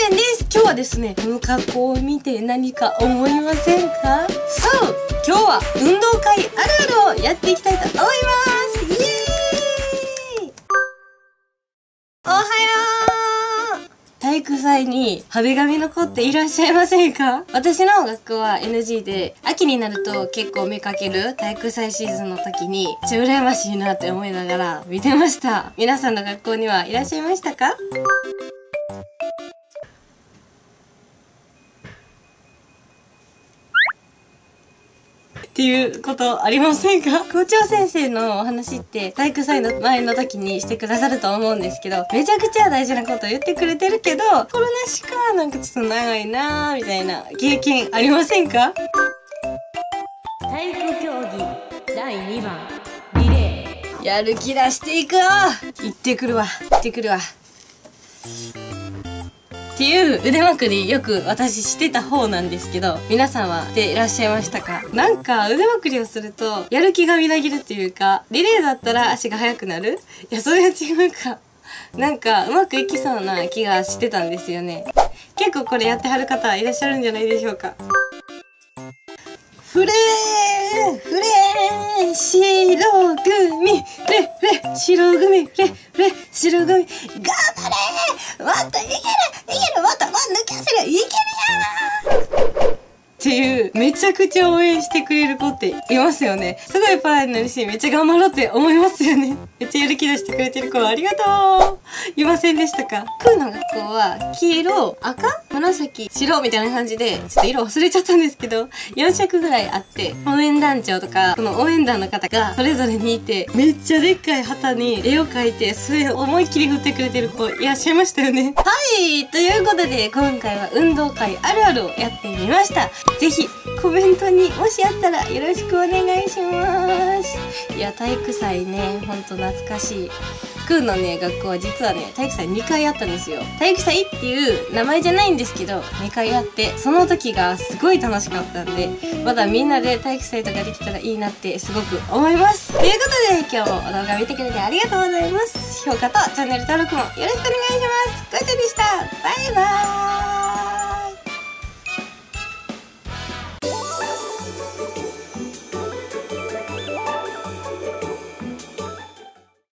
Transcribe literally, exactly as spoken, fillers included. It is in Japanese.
ちゃんです。今日はですね、この格好を見て何か思いませんか？そう、今日は運動会あるあるをやっていきたいと思います。イエーイ。おはよう。体育祭に派手髪の子っていらっしゃいませんか？私の学校は エヌジー で、秋になると結構見かける体育祭シーズンの時に、めっちゃ羨ましいなって思いながら見てました。皆さんの学校にはいらっしゃいましたか？っていうことありませんか？校長先生のお話って体育祭の前の時にしてくださると思うんですけど、めちゃくちゃ大事なこと言ってくれてるけど、コロナしかなんかちょっと長いなーみたいな経験ありませんか？体育競技だいにばんリレー、やる気出していくよ。行ってくるわ行ってくるわっていう腕まくりよく私してた方なんですけど、皆さんはしていらっしゃいましたか？なんか腕まくりをするとやる気がみなぎるっていうか、リレーだったら足が速くなる？いや、それは違うか。なんかうまくいきそうな気がしてたんですよね。結構これやってはる方いらっしゃるんじゃないでしょうか。フレーフレー白組フレフレ白組フレフレ白組、頑張れもっといけるいける、もっともっと抜かせるいけるよっていう、めちゃくちゃ応援してくれる子っていますよね。すごいパワーになるし、めっちゃ頑張ろうって思いますよね。めっちゃやる気出してくれてる子はありがとう。いませんでしたか？クーの学校は黄色、赤、紫、白みたいな感じで、ちょっと色忘れちゃったんですけど、よん色ぐらいあって、応援団長とかこの応援団の方がそれぞれにいて、めっちゃでっかい旗に絵を描いて、それを思いっきり振ってくれてる子いらっしゃいましたよね。はい、ということで今回は運動会あるあるをやってみました。ぜひコメントにもしあったらよろしくお願いします。いや、体育祭ね、ほんと懐かしい。クーのね、学校は実はね、体育祭にかいあったんですよ。体育祭っていう名前じゃないんですけど、にかいあって、その時がすごい楽しかったんで、まだみんなで体育祭とかできたらいいなってすごく思います。ということで、今日も動画見てくれてありがとうございます。評価とチャンネル登録もよろしくお願いします。こうちゃんでした。バイバーイ。